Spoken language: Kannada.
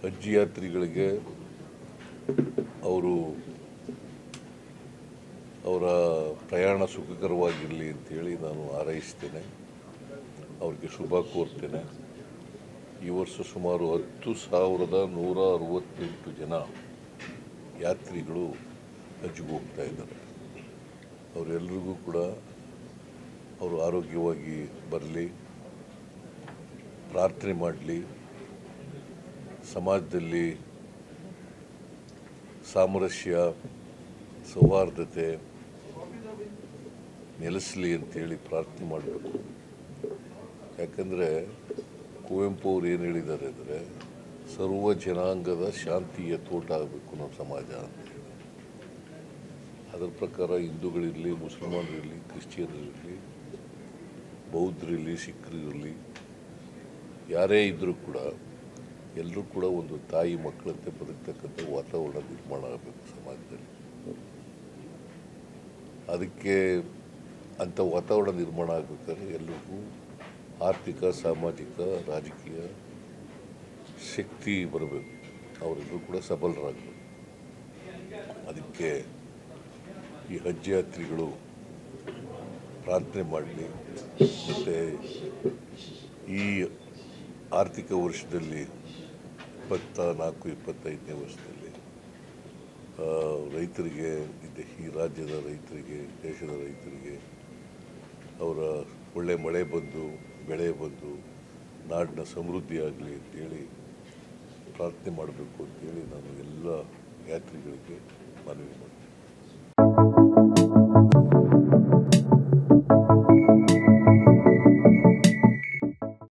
ಹಜ್ ಯಾತ್ರಿಗಳಿಗೆ ಅವರ ಪ್ರಯಾಣ ಸುಖಕರವಾಗಿರಲಿ ಅಂತೇಳಿ ನಾನು ಹಾರೈಸ್ತೇನೆ, ಅವ್ರಿಗೆ ಶುಭ ಕೋರ್ತೇನೆ. ಈ ವರ್ಷ ಸುಮಾರು 10,168 ಜನ ಯಾತ್ರಿಗಳು ಹಜ್ಗೆ ಹೋಗ್ತಾ ಇದ್ದಾರೆ. ಅವರೆಲ್ಲರಿಗೂ ಕೂಡ ಅವರು ಆರೋಗ್ಯವಾಗಿ ಬರಲಿ, ಪ್ರಾರ್ಥನೆ ಮಾಡಲಿ, ಸಮಾಜದಲ್ಲಿ ಸಾಮರಸ್ಯ ಸೌಹಾರ್ದತೆ ನೆಲೆಸಲಿ ಅಂತೇಳಿ ಪ್ರಾರ್ಥನೆ ಮಾಡಬೇಕು. ಯಾಕಂದರೆ ಕುವೆಂಪು ಅವರು ಏನು ಹೇಳಿದ್ದಾರೆ ಅಂದರೆ, ಸರ್ವ ಜನಾಂಗದ ಶಾಂತಿಯ ತೋಟ ಆಗಬೇಕು ನಮ್ಮ ಸಮಾಜ ಅಂತೇಳಿ. ಅದರ ಪ್ರಕಾರ ಹಿಂದೂಗಳಿರಲಿ, ಮುಸಲ್ಮಾನರಿರಲಿ, ಕ್ರಿಶ್ಚಿಯನ್ರಿರಲಿ, ಬೌದ್ಧರಿರಲಿ, ಸಿಖ್ರಿರಲಿ, ಯಾರೇ ಇದ್ದರೂ ಕೂಡ ಎಲ್ಲರೂ ಕೂಡ ಒಂದು ತಾಯಿ ಮಕ್ಕಳಂತೆ ಬದುಕ್ತಕ್ಕಂಥ ವಾತಾವರಣ ನಿರ್ಮಾಣ ಆಗಬೇಕು ಸಮಾಜದಲ್ಲಿ. ಅದಕ್ಕೆ ಅಂಥ ವಾತಾವರಣ ನಿರ್ಮಾಣ ಆಗಬೇಕಾದ್ರೆ ಎಲ್ರಿಗೂ ಆರ್ಥಿಕ, ಸಾಮಾಜಿಕ, ರಾಜಕೀಯ ಶಕ್ತಿ ಬರಬೇಕು. ಅವರೆಲ್ಲರೂ ಕೂಡ ಸಬಲರಾಗಬೇಕು. ಅದಕ್ಕೆ ಈ ಹಜ್ ಯಾತ್ರಿಗಳು ಪ್ರಾರ್ಥನೆ ಮಾಡಲಿ. ಮತ್ತು ಈ ಆರ್ಥಿಕ ವರ್ಷದಲ್ಲಿ 24-25ನೇ ವರ್ಷದಲ್ಲಿ ರೈತರಿಗೆ, ಈ ರಾಜ್ಯದ ರೈತರಿಗೆ, ದೇಶದ ರೈತರಿಗೆ ಅವರ ಒಳ್ಳೆ ಮಳೆ ಬಂದು, ಬೆಳೆ ಬಂದು, ನಾಡಿನ ಸಮೃದ್ಧಿ ಆಗಲಿ ಅಂತೇಳಿ ಪ್ರಾರ್ಥನೆ ಮಾಡಬೇಕು ಅಂತೇಳಿ ನಾನು ಎಲ್ಲ ಯಾತ್ರಿಗಳಿಗೆ ಮನವಿ ಮಾಡ್ತೀನಿ.